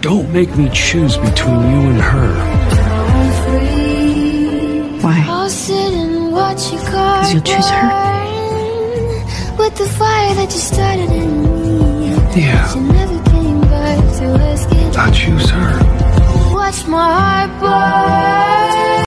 Don't make me choose between you and her. Why? Because you'll choose her. With the fire that you started in me. Yeah. She never came back to ask it. I choose her. Watch my heart burn.